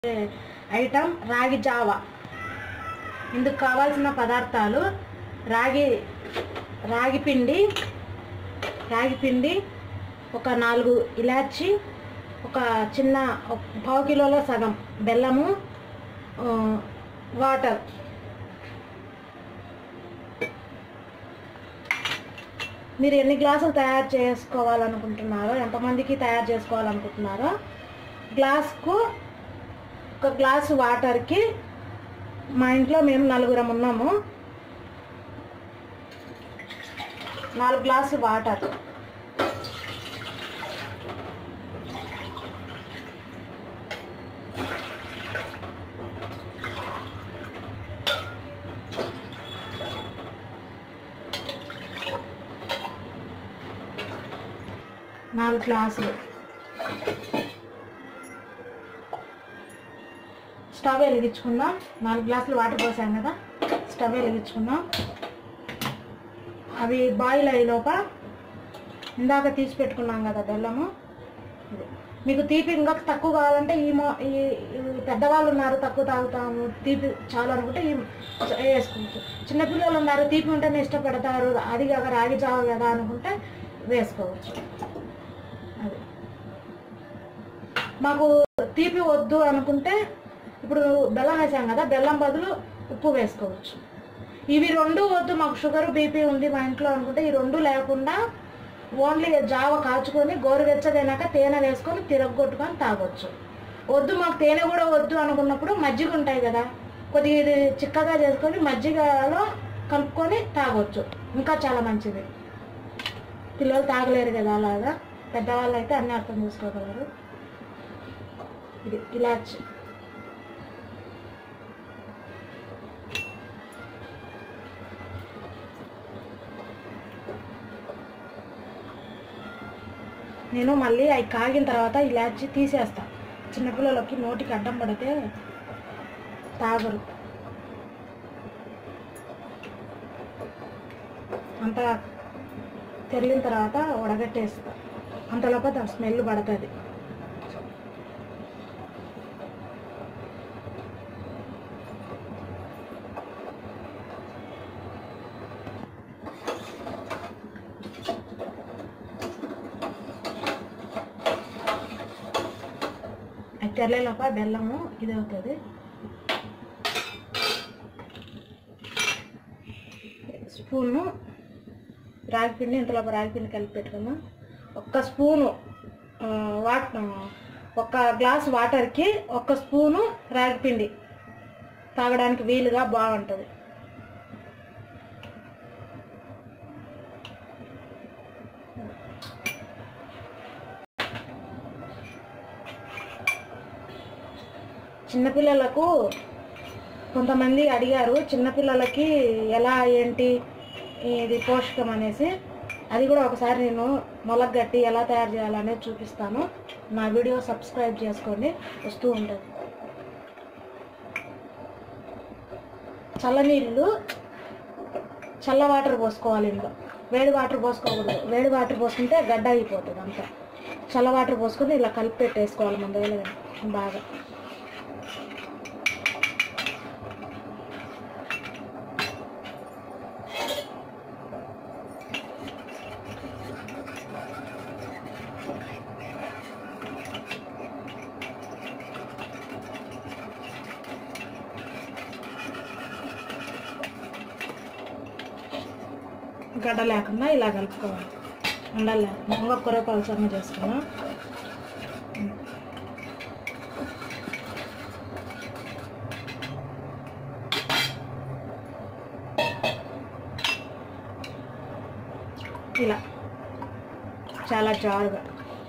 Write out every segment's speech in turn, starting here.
Item రాగి Java. ఇందుకు కావాల్సిన పదార్థాలు రాగి పిండి, ఒక 4 ఇలాచి, ఒక చిన్న 1/2 కిలోలో సగం బెల్లము, వాటర్. మీరు ఎన్ని గ్లాసులు తయారు చేసుకోవాలనుకుంటున్నారో, ఎంతమందికి తయారు చేసుకోవాలనుకుంటున్నారో, గ్లాస్కు 1 గ్లాసు వాటర్కి, మా ఇంట్లో మేము 4 ఉన్నాము, 4 గ్లాసులు వాటర్. స్టవ్ వెలిగించుకుందాం. 4 గ్లాసులు వాటర్ పోసాం కదా, స్టవ్ వెలిగించుకుందాం. అవి బాయిల్ అయ్యేలోప ఇందాక తీసి పెట్టుకున్నాం కదా బెల్లము. మీకు తీపి ఇంకా తక్కువ కావాలంటే ఈ పెద్దవాళ్ళు ఉన్నారు, తక్కువ తాగుతాము, తీపి చాలు అనుకుంటే వేసుకోవచ్చు. చిన్నపిల్లలు ఉన్నారు, తీపి ఉంటేనే ఇష్టపడతారు, అది కాక రాగి జావ కదా అనుకుంటే వేసుకోవచ్చు. అది మాకు తీపి వద్దు అనుకుంటే ఇప్పుడు బెల్లం వేసాం కదా, బెల్లం బదులు ఉప్పు వేసుకోవచ్చు. ఇవి 2 వద్దు, మాకు షుగర్ బీపీ ఉంది మా ఇంట్లో అనుకుంటే ఈ 2 లేకుండా ఓన్లీ జావ కాచుకొని గోరువెచ్చదైనాక తేనె వేసుకొని తిరగొట్టుకొని తాగొచ్చు. వద్దు మాకు తేనె కూడా వద్దు అనుకున్నప్పుడు మజ్జిగ ఉంటాయి కదా, కొద్దిగా ఇది చిక్కగా చేసుకొని మజ్జిగలో కలుపుకొని తాగొచ్చు, ఇంకా చాలా మంచిది. పిల్లలు తాగలేరు కదా, అలాగా పెద్దవాళ్ళు అయితే అన్నీ అర్థం చేసుకోగలరు. ఇది ఇలాచి, నేను మళ్ళీ అవి కాగిన తర్వాత ఇలాచి తీసేస్తా. చిన్నపిల్లలకి నోటికి అడ్డం పడితే తాగరు. అంతా తెరిగిన తర్వాత వడగట్టేస్తా, అంతలోపు దాని స్మెల్ పడుతుంది. తెరలేలోప బెల్లము ఇది అవుతుంది. స్పూను రాగిపిండి, ఇంతలోప రాగిపిండి కలిపి పెట్టుకుందాం. 1 స్పూను 1 గ్లాసు వాటర్కి 1 స్పూను రాగిపిండి తాగడానికి వీలుగా బాగుంటుంది. చిన్నపిల్లలకు కొంతమంది అడిగారు, చిన్నపిల్లలకి ఎలా ఏంటి ఇది పోషకం అనేసి, అది కూడా ఒకసారి నేను మొలగట్టి ఎలా తయారు చేయాలనేది చూపిస్తాను. నా వీడియో సబ్స్క్రైబ్ చేసుకోండి, వస్తూ ఉంటుంది. చల్లనీళ్ళు, చల్ల వాటర్ పోసుకోవాలి. ఇందులో వేడి వాటర్ పోసుకోకూడదు, వేడి వాటర్ పోసుకుంటే గడ్డ అయిపోతుంది అంతా. చల్ల వాటర్ పోసుకొని ఇలా కలిపి పెట్టేసుకోవాలి ముందుగా బాగా. గడ్డ లేకుండా ఇలా కలుపుకోవాలి, ఉండలు లేకుండా. ఇంకొక పలసంగా చేసుకున్నాం. ఇలా చాలా జారుగా.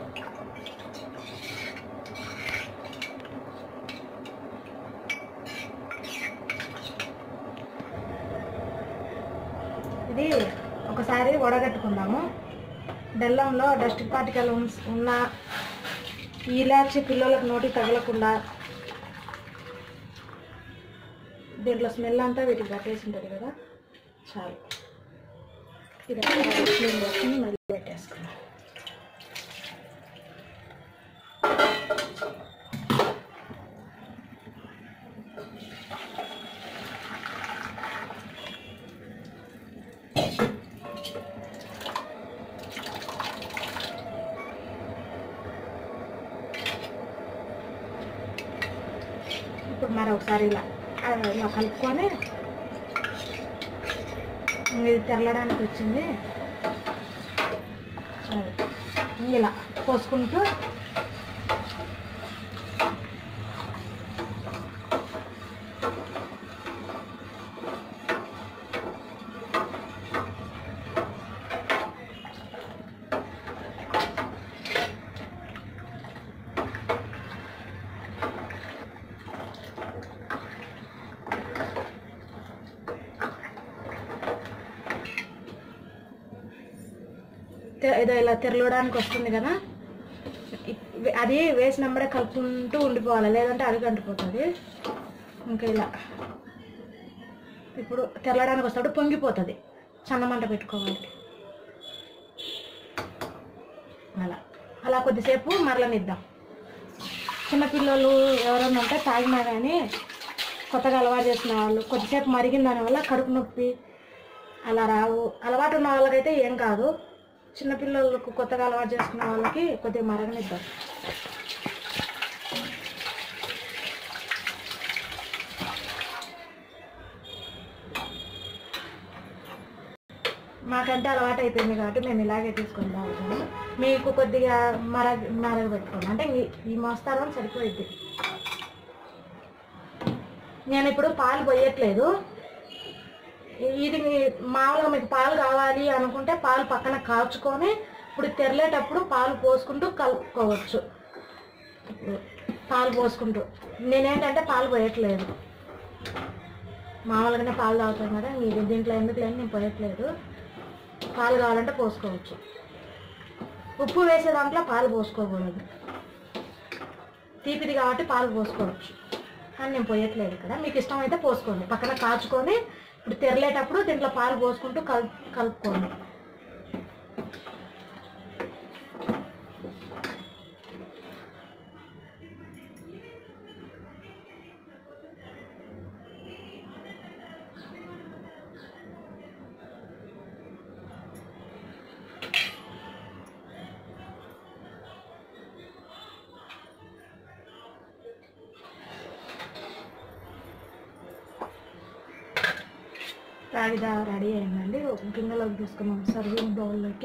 ఇది ఒకసారి వడగట్టుకుందాము. బెల్లంలో డస్ట్ పార్టికల్ ఉన్న ఇలాచి పిల్లలకు నోటికి తగలకుండా దీంట్లో స్మెల్ అంతా వీటికి పట్టేసి ఉంటుంది కదా, చాలు. ఇది క్లీన్ చేసుకుని మళ్ళీ పెట్టేసుకున్నాం. ఇప్పుడు మరొకసారి ఇలా కలుపుకొని ఇది తెరలడానికి వచ్చింది ఇలా పోసుకుంటూ ఏదో ఇలా తెరలడానికి వస్తుంది కదా, అది వేసినప్పుడే కలుపుకుంటూ ఉండిపోవాలి, లేదంటే అది కంటిపోతుంది. ఇంకా ఇలా ఇప్పుడు తెరలడానికి వస్తాడు, పొంగిపోతుంది, సన్నమంట పెట్టుకోవాలి. అలా అలా కొద్దిసేపు మరలనిద్దాం. చిన్నపిల్లలు ఎవరైనా ఉంటే తాగినా కానీ కొత్తగా అలవాటు చేసిన వాళ్ళు కొద్దిసేపు మరిగిన దానివల్ల కడుపు నొప్పి అలా రావు. అలవాటు ఉన్న వాళ్ళకైతే ఏం కాదు, చిన్నపిల్లలకు కొత్తగా అలవాటు చేసుకున్న వాళ్ళకి కొద్దిగా మరగనిద్దాం. మాకంటే అలవాటు అయిపోయింది కాబట్టి మేము ఇలాగే తీసుకొని తాగుతాము. మీకు కొద్దిగా మరగబెట్టుకోండి, అంటే ఈ మోస్తారం సరిపోయిద్ది. నేను ఇప్పుడు పాలు పోయట్లేదు. ఇది మామూలుగా మీకు పాలు కావాలి అనుకుంటే పాలు పక్కన కాచుకొని ఇప్పుడు తెరలేటప్పుడు పాలు పోసుకుంటూ కలుపుకోవచ్చు. పాలు పోసుకుంటూ నేనేంటంటే పాలు పోయట్లేదు, మామూలుగానే పాలు తాగుతాను కదా, మీరు దీంట్లో ఎందుకు లేని నేను పోయట్లేదు. పాలు కావాలంటే పోసుకోవచ్చు. ఉప్పు వేసే దాంట్లో పాలు పోసుకోకూడదు, తీపిది కాబట్టి పాలు పోసుకోవచ్చు, కానీ నేను పోయట్లేదు ఇక్కడ. మీకు ఇష్టమైతే పోసుకోండి, పక్కన కాచుకొని ఇప్పుడు తెరలేటప్పుడు దీంట్లో పాలు పోసుకుంటూ కలుపుకోండి. రాగిదా రెడీ అయిందండి. గిన్నెలోకి తీసుకున్నాం, సర్వింగ్ బౌల్లోకి.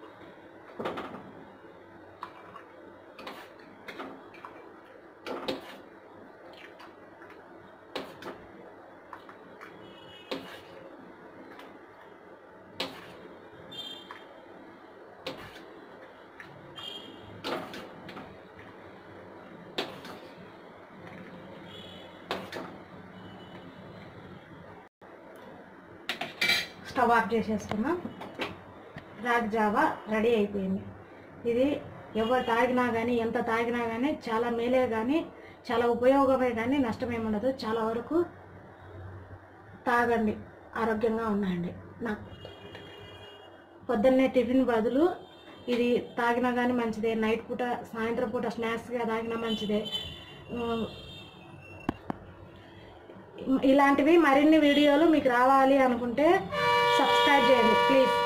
స్టవ్ ఆఫ్ చేసేసుకున్నాం. రాగి జావా రెడీ అయిపోయింది. ఇది ఎవరు తాగినా కానీ ఎంత తాగినా కానీ చాలా మేలే, కానీ చాలా ఉపయోగమే, కానీ నష్టమేముండదు. చాలా వరకు తాగండి, ఆరోగ్యంగా ఉండండి. నాకు పొద్దున్నే టిఫిన్ బదులు ఇది తాగినా కానీ మంచిదే, నైట్ పూట సాయంత్రం పూట స్నాక్స్గా తాగినా మంచిదే. ఇలాంటివి మరిన్ని వీడియోలు మీకు రావాలి అనుకుంటే సబ్స్క్రైబ్ చేయండి ప్లీజ్.